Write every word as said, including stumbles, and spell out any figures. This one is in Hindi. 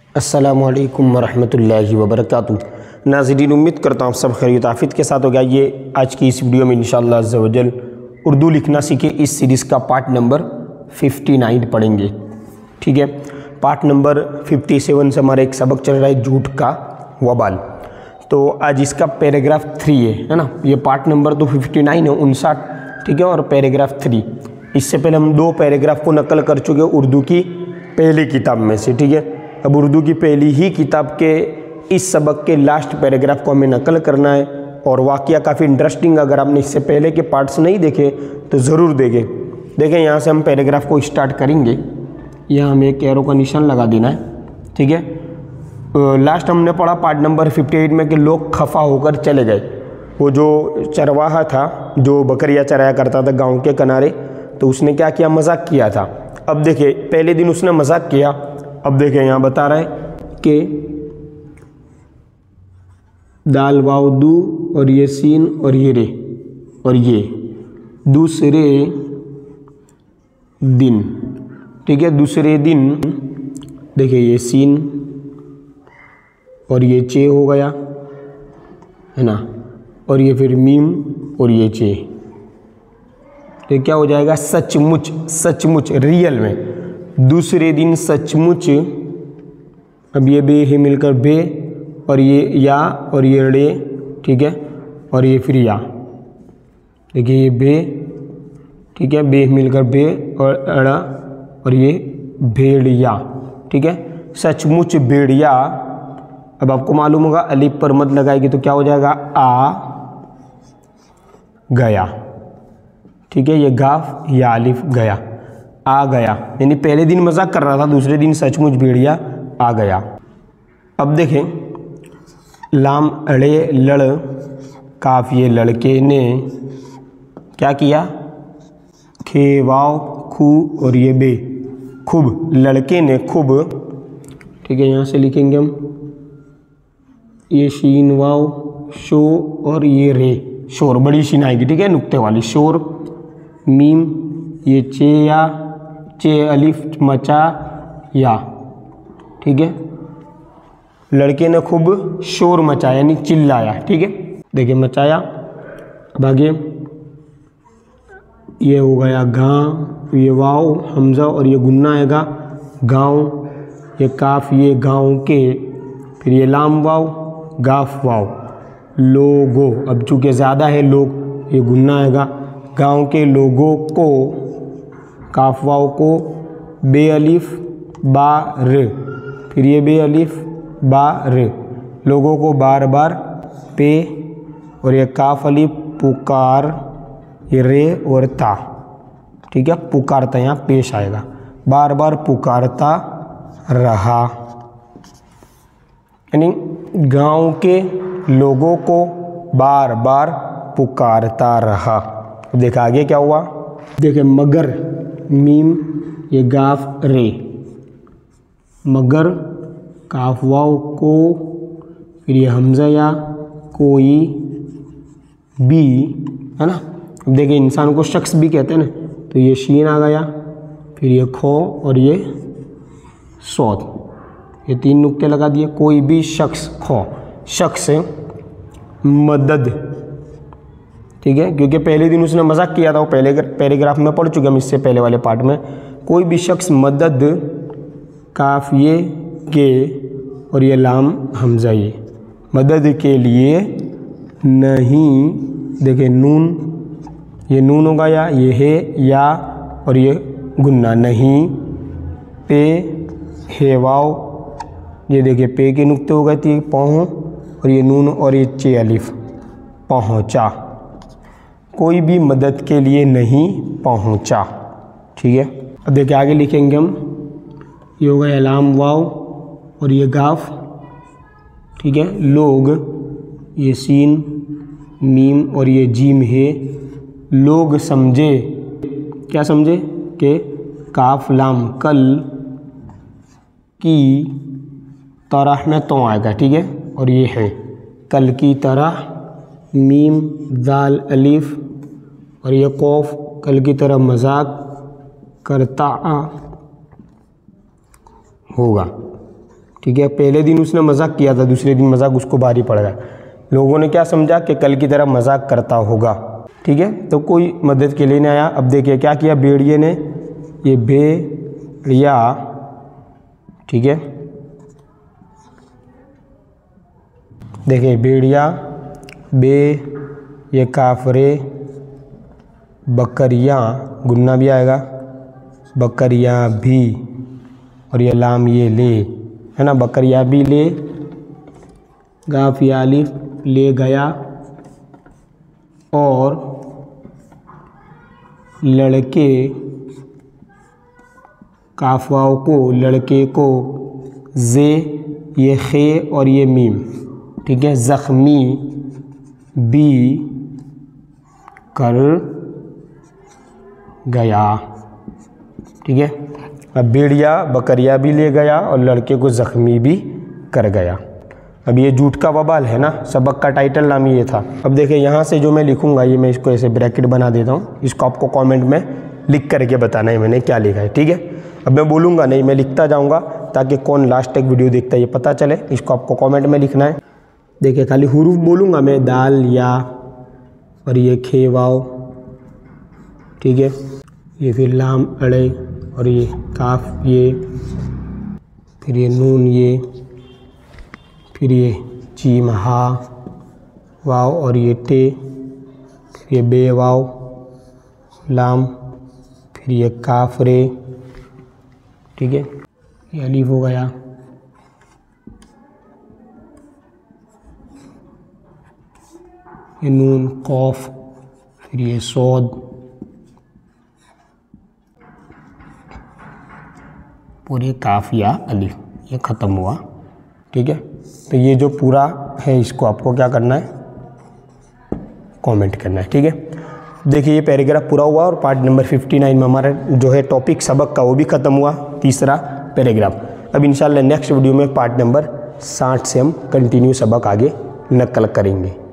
अस्सलामुअलैकुम वरहमतुल्लाहि वबरकातुहू। नाज़रीन, उम्मीद करता हूँ सब खैरियत आफियत के साथ हो गया। ये आज की इस वीडियो में इंशाअल्लाह अज़्ज़ा वजल उर्दू लिखना सीखे इस सीरीज़ का पार्ट नंबर उनसठ पढ़ेंगे। ठीक है, पार्ट नंबर सत्तावन से हमारा एक सबक चल रहा है झूठ का वबाल। तो आज इसका पैराग्राफ थ्री है है ना। ये पार्ट नंबर तो उनसठ है, उनसठ, ठीक है, और पैराग्राफ थ्री। इससे पहले हम दो पैराग्राफ को नकल कर चुके उर्दू की पहली किताब में से। ठीक है, अब उर्दू की पहली ही किताब के इस सबक के लास्ट पैराग्राफ को हमें नकल करना है। और वाक़या काफ़ी इंटरेस्टिंग, अगर आपने इससे पहले के पार्ट्स नहीं देखे तो ज़रूर देखें। देखें, यहाँ से हम पैराग्राफ को स्टार्ट करेंगे। यहाँ हमें एक एरो का निशान लगा देना है। ठीक है, लास्ट हमने पढ़ा पार्ट नंबर अट्ठावन में कि लोग खफा होकर चले गए। वो जो चरवाहा था जो बकरियाँ चराया करता था गाँव के किनारे, तो उसने क्या किया, मजाक किया था। अब देखिए, पहले दिन उसने मजाक किया। अब देखिए यहाँ बता रहा है कि दाल वाव दू और ये सीन और ये रे और ये दूसरे दिन। ठीक है, दूसरे दिन देखिए ये सीन और ये चे हो गया है ना, और ये फिर मीम और ये चे। तो क्या हो जाएगा, सचमुच, सचमुच, रियल में। दूसरे दिन सचमुच। अब ये बे है मिलकर बे, और ये या और ये रे, ठीक है, और ये फिर या। देखिए ये बे, ठीक है, बे मिलकर बे और अड़ा, और ये भेड़िया। ठीक है, सचमुच भेड़िया। अब आपको मालूम होगा अलिफ पर मत लगाएगी तो क्या हो जाएगा, आ गया। ठीक है, ये गाफ या अलिफ गया, आ गया। यानी पहले दिन मजाक कर रहा था, दूसरे दिन सचमुच भेड़िया आ गया। अब देखें, लाम अड़े लड़ काफ, ये लड़के ने क्या किया, खे वाव खू और ये बे खूब, लड़के ने खूब। ठीक है, यहाँ से लिखेंगे हम ये शीन वाव शो और ये रे शोर, बड़ी शीन आएगी। ठीक है, नुक्ते वाली शोर। मीम ये चे या चे अलिफ मचा या। ठीक है, लड़के ने खूब शोर मचाया यानी चिल्लाया। ठीक है, देखिए मचाया। अब आगे ये हो गया गाँव, ये वाव हमजा और ये गुन्ना आएगा गाँव, ये काफ ये गाँव के, फिर ये लाम वाव गाफ वाव लोगो। अब चूँकि ज़्यादा है लोग, ये गुन्ना आएगा गाँव के लोगों को, काफ वाव को, बे अलिफ बा र, फिर ये बे अलिफ बा र, लोगों को बार बार पे, और ये काफ अलिफ पुकार, ये रे और ता। ठीक है, पुकारता यहाँ पेश आएगा, बार बार पुकारता रहा, यानी गांव के लोगों को बार बार पुकारता रहा। देखा आगे क्या हुआ, देखे मगर मीम ये गाफ रे, मगर काफ वाव को, फिर ये हमजा या कोई भी, है ना। अब देखिए इंसान को शख्स भी कहते हैं ना, तो ये शीन आ गया, फिर ये खो और ये सौत, ये तीन नुक्ते लगा दिए। कोई भी शख्स, खो शख्स, मदद। ठीक है, क्योंकि पहले दिन उसने मजाक किया था, वो पहले पैराग्राफ में पढ़ चुके हम इससे पहले वाले पार्ट में। कोई भी शख्स मदद, काफ ये के और ये लाम हमजा ये, मदद के लिए नहीं। देखिए नून, ये नून होगा या, ये है या और ये गुन्ना नहीं, पे है वाव, ये देखिए पे के नुक्ते हो गए थे पहुँ, और ये नून और ये चे अलिफ पहुँचा। कोई भी मदद के लिए नहीं पहुँचा। ठीक है, अब देखिए आगे लिखेंगे हम, ये होगा अलाम वाव और ये गाफ। ठीक है, लोग, ये सीन मीम और ये जीम है। लोग समझे, क्या समझे, कि काफ लाम कल की तरह में तो आएगा। ठीक है, और ये है कल की तरह, मीम दाल अलिफ और ये कौफ, कल की तरह मजाक करता होगा। ठीक है। पहले दिन उसने मजाक किया था, दूसरे दिन मजाक उसको भारी पड़ गया। लोगों ने क्या समझा कि कल की तरह मजाक करता होगा, ठीक है। तो कोई मदद के लिए नहीं आया। अब देखिए क्या किया भेड़िए ने, ये भेड़िया, ठीक है, देखिए भेड़िया, बे ये काफरे, बकरियाँ गुन्ना भी आएगा, बकरियाँ भी, और ये लाम ये ले, है ना, बकरियाँ भी ले, गाफ या अलिफ ले गया, और लड़के काफवाओं को, लड़के को, जे ये खे और ये मीम, ठीक है, ज़ख्मी भी कर गया, ठीक है। अब भेड़िया बकरिया भी ले गया और लड़के को ज़ख्मी भी कर गया। अब ये झूठ का वबाल है ना, सबक का टाइटल नाम ये था। अब देखिए यहाँ से जो मैं लिखूंगा, ये मैं इसको ऐसे ब्रैकेट बना देता हूँ, इसको आपको कमेंट में लिख करके बताना है मैंने क्या लिखा है, ठीक है। अब मैं बोलूँगा नहीं, मैं लिखता जाऊँगा ताकि कौन लास्ट तक वीडियो देखता है ये पता चले। इसको आपको कमेंट में लिखना है। देखिए खाली हुरूफ बोलूँगा मैं, दाल या, और ये खे वाव, ठीक है, ये फिर लाम अड़े, और ये काफ ये, फिर ये नून ये, फिर ये जीम हा वाव, और ये टे, फिर ये बे वाव लाम, फिर ये काफ रे, ठीक है, ये अलीफ हो गया, ये नून कौफ, फिर ये सौद, पूरे काफ या अलीफ, ये ख़त्म हुआ, ठीक है। तो ये जो पूरा है इसको आपको क्या करना है, कमेंट करना है, ठीक है। देखिए ये पैराग्राफ पूरा हुआ और पार्ट नंबर उनसठ में हमारा जो है टॉपिक सबक का वो भी ख़त्म हुआ, तीसरा पैराग्राफ। अब इंशाल्लाह नेक्स्ट वीडियो में पार्ट नंबर साठ से हम कंटिन्यू सबक आगे नकल करेंगे।